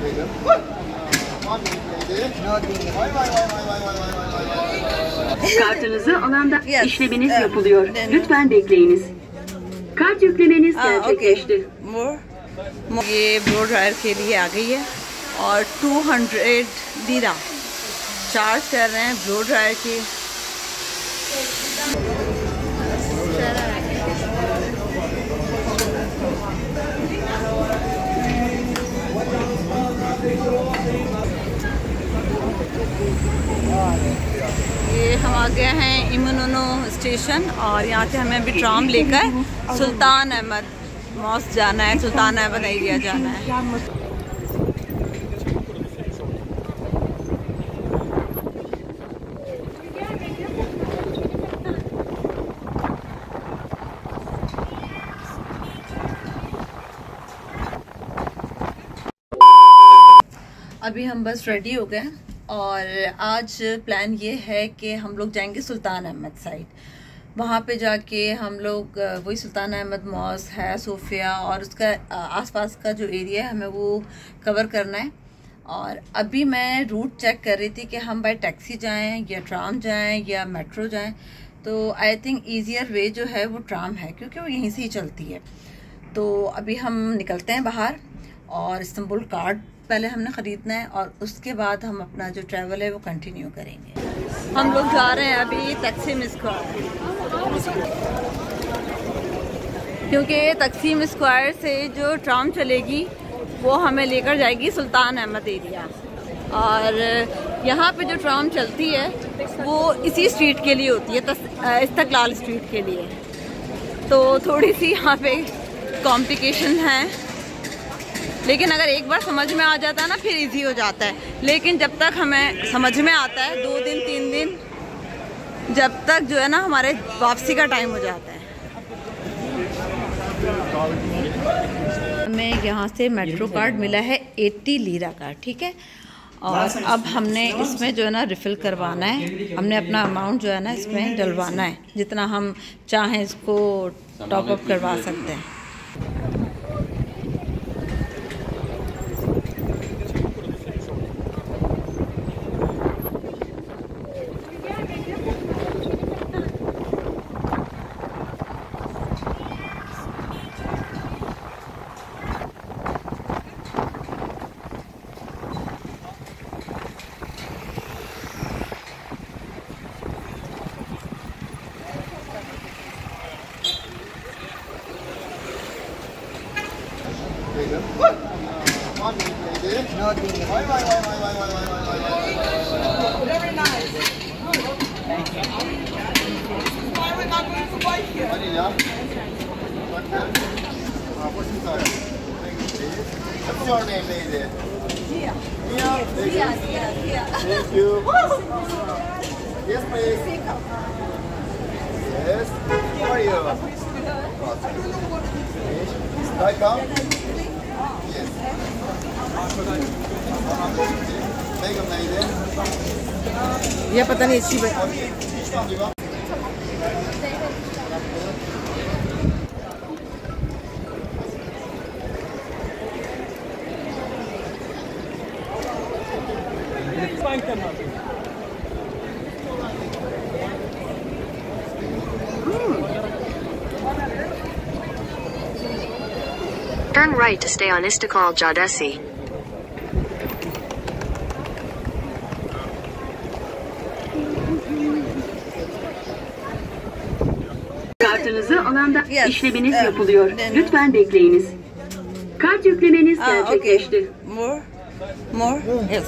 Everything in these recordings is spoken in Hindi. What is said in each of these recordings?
Kartınızı alanda işleminiz yapılıyor. Lütfen bekleyiniz. Kart yüklemeniz gerçekleşti. ये ब्लो ड्रायर के लिए आ गई है और 200 दिरा चार्ज कर रहे हैं ब्लो ड्रायर की। ये हम आ गए हैं इमनोनो स्टेशन और यहाँ से हमें अभी ट्राम लेकर सुल्तान अहमद मॉस्क जाना है, सुल्तान अहमद एरिया जाना है। अभी हम बस रेडी हो गए और आज प्लान ये है कि हम लोग जाएंगे सुल्तान अहमद साइड। वहाँ पे जाके हम लोग वही सुल्तान अहमद मॉस्क है, सोफिया और उसका आसपास का जो एरिया है हमें वो कवर करना है। और अभी मैं रूट चेक कर रही थी कि हम बाय टैक्सी जाएं या ट्राम जाएं या मेट्रो जाएं, तो आई थिंक ईजियर वे जो है वो ट्राम है क्योंकि वो यहीं से ही चलती है। तो अभी हम निकलते हैं बाहर और इस्तांबुल कार्ड पहले हमने ख़रीदना है और उसके बाद हम अपना जो ट्रैवल है वो कंटिन्यू करेंगे। हम लोग जा रहे हैं अभी तकसीम स्क्वायर क्योंकि तकसीम स्क्वायर से जो ट्राम चलेगी वो हमें लेकर जाएगी सुल्तान अहमद एरिया और यहाँ पे जो ट्राम चलती है वो इसी स्ट्रीट के लिए होती है, इस्तकलाल स्ट्रीट के लिए। तो थोड़ी सी यहाँ पे कॉम्प्लिकेशन है, लेकिन अगर एक बार समझ में आ जाता है ना फिर इजी हो जाता है। लेकिन जब तक हमें समझ में आता है 2 दिन 3 दिन, जब तक जो है ना हमारे वापसी का टाइम हो जाता है। हमें यहाँ से मेट्रो कार्ड मिला है 80 लीरा का, ठीक है। और अब हमने इसमें जो है ना रिफ़िल करवाना है, हमने अपना अमाउंट जो है ना इसमें डलवाना है, जितना हम चाहें इसको टॉप अप करवा सकते हैं। What's your name, lady? Mia. Mia? Thank you. Yes, please. Yes. How are you? Can I come? Yes. Thank you, lady. ये पता नहीं अच्छी बात। Turn right to stay on Istiklal Caddesi. Kartınızı alanda işleminiz yapılıyor. Lütfen bekleyiniz. Kart yüklemeniz gerçekleşti. More? Yes.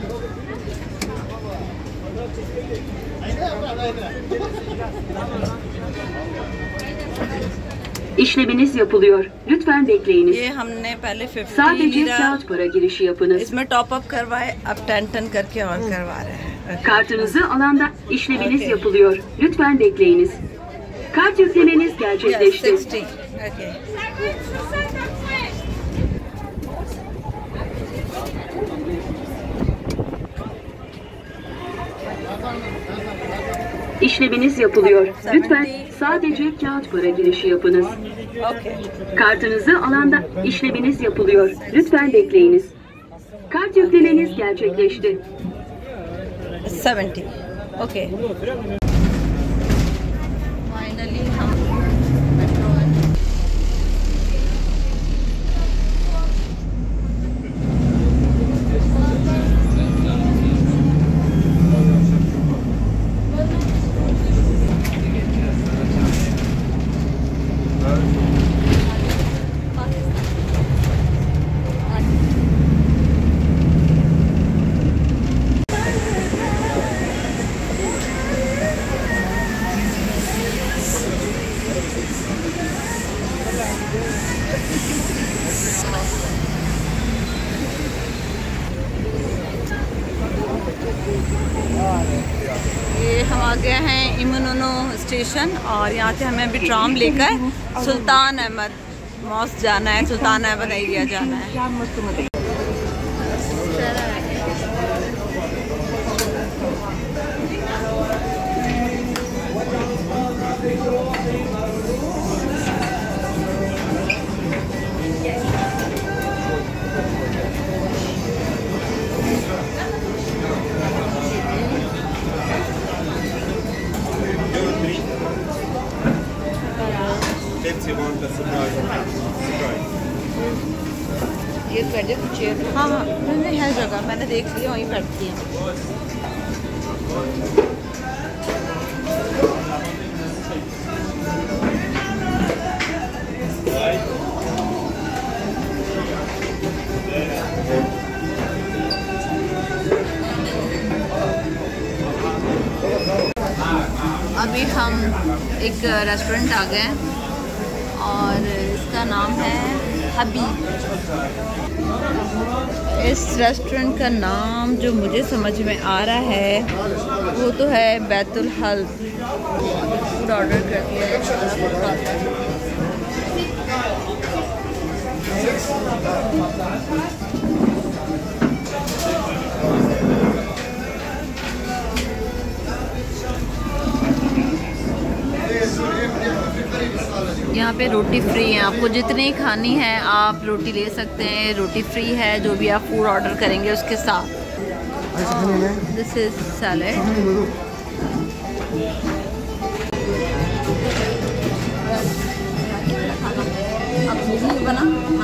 İşleminiz yapılıyor. Lütfen bekleyiniz. ये हमने पहले 50 Sadece kağıt para girişi yapınız. इसमें टॉप अप करवाए, अब 10 करके और करवा रहे हैं। Kartınızı alanda işleminiz yapılıyor. Lütfen bekleyiniz. Kart yüklemeniz gerçekleşti. Yes, 60. Okay. İşleminiz yapılıyor. Lütfen sadece kağıt para girişi yapınız. Okay. Kartınızı alanda işleminiz yapılıyor. Lütfen bekleyiniz. Kart yüklemeniz gerçekleşti. 70. Okay finally हम मेट्रो में ये हम आ गए हैं इमनोनो स्टेशन और यहाँ से हमें अभी ट्राम लेकर सुल्तान अहमद मॉस्क जाना है, सुल्तान अहमद एरिया जाना है। ये बैठे चेयर, हाँ हाँ मैंने है जगह, मैंने देख लिया वहीं बैठती है। अभी हम एक रेस्टोरेंट आ गए और इसका नाम है हबीब। इस रेस्टोरेंट का नाम जो मुझे समझ में आ रहा है वो तो है बैतुल हल। फूड ऑर्डर कर दिया है। यहाँ पे रोटी फ्री है, आपको जितनी खानी है आप रोटी ले सकते हैं। रोटी फ्री है जो भी आप फूड ऑर्डर करेंगे उसके साथ। This is salad. आप बना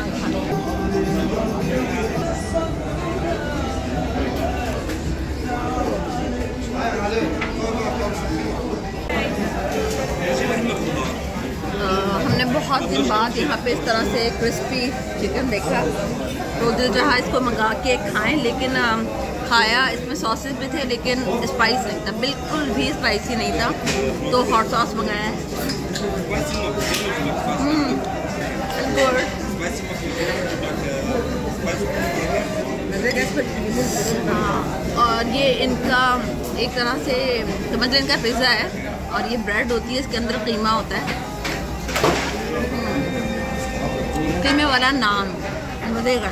हमने बहुत दिन बाद यहाँ पे इस तरह से क्रिस्पी चिकन देखा, तो दिल जहाँ इसको मंगा के खाएं, लेकिन खाया इसमें सॉसेस भी थे लेकिन स्पाइस नहीं था, बिल्कुल भी स्पाइसी नहीं था, तो हॉट सॉस मंगाया है। हाँ, और ये इनका एक तरह से समझ लें इनका पिज़्ज़ा है और ये ब्रेड होती है, इसके अंदर कीमा होता है, कीमे वाला नान मज़ेदार।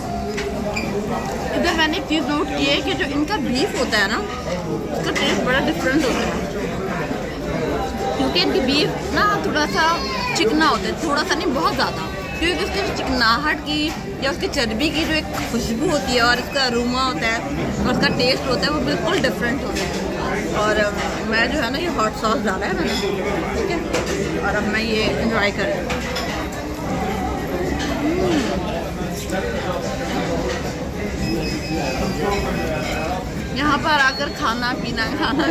इधर मैंने एक चीज़ नोट की है कि जो इनका बीफ होता है ना उसका टेस्ट बड़ा डिफरेंट होता है, क्योंकि इनकी बीफ ना थोड़ा सा चिकना होता है, थोड़ा सा नहीं बहुत ज़्यादा, क्योंकि उसकी चिकनाहट की या उसकी चर्बी की जो एक खुशबू होती है और इसका अरोमा होता है और उसका टेस्ट होता है वो बिल्कुल डिफरेंट होता है। और मैं जो है ना ये हॉट सॉस डाला है मैंने, ठीक है, और अब मैं ये एंजॉय कर रही हूँ। यहाँ पर आकर खाना पीना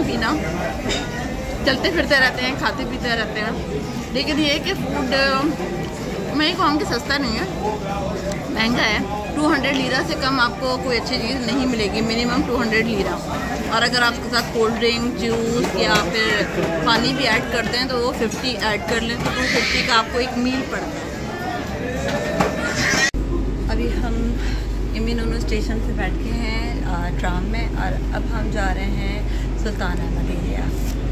चलते फिरते रहते हैं, खाते पीते रहते हैं, लेकिन ये कि फूड मैं ये कहूँगी सस्ता नहीं है, महंगा है। 200 लीरा से कम आपको कोई अच्छी चीज़ नहीं मिलेगी, मिनिमम 200 लीरा। और अगर आप उसके साथ कोल्ड ड्रिंक, जूस या फिर पानी भी ऐड करते हैं तो वो 50 ऐड कर लें तो 250 का आपको एक मील पड़ता है। अभी हम इमनोनो स्टेशन से बैठ के हैं ट्राम में और अब हम जा रहे हैं सुल्तान अहमद एरिया।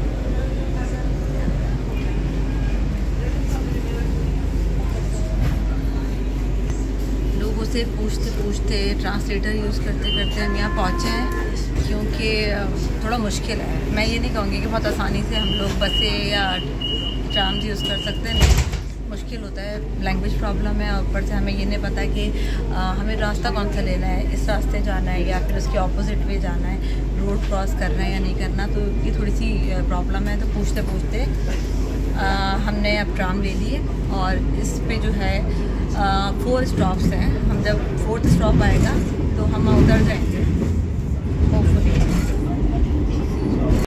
लोगों से पूछते ट्रांसलेटर यूज़ करते करते हम यहाँ पहुँचे हैं, क्योंकि थोड़ा मुश्किल है। मैं ये नहीं कहूँगी कि बहुत आसानी से हम लोग बसें या ट्राम्स यूज़ कर सकते हैं, मुश्किल होता है, लैंग्वेज प्रॉब्लम है और ऊपर से हमें ये नहीं पता कि हमें रास्ता कौन सा लेना है, इस रास्ते जाना है या फिर उसके ऑपोजिट वे जाना है, रोड क्रॉस करना है या नहीं करना। तो ये थोड़ी सी प्रॉब्लम है। तो पूछते पूछते हमने अब ट्राम ले लिए और इस पे जो है 4 स्टॉप्स हैं। हम जब 4th स्टॉप आएगा तो हम उतर जाएंगे।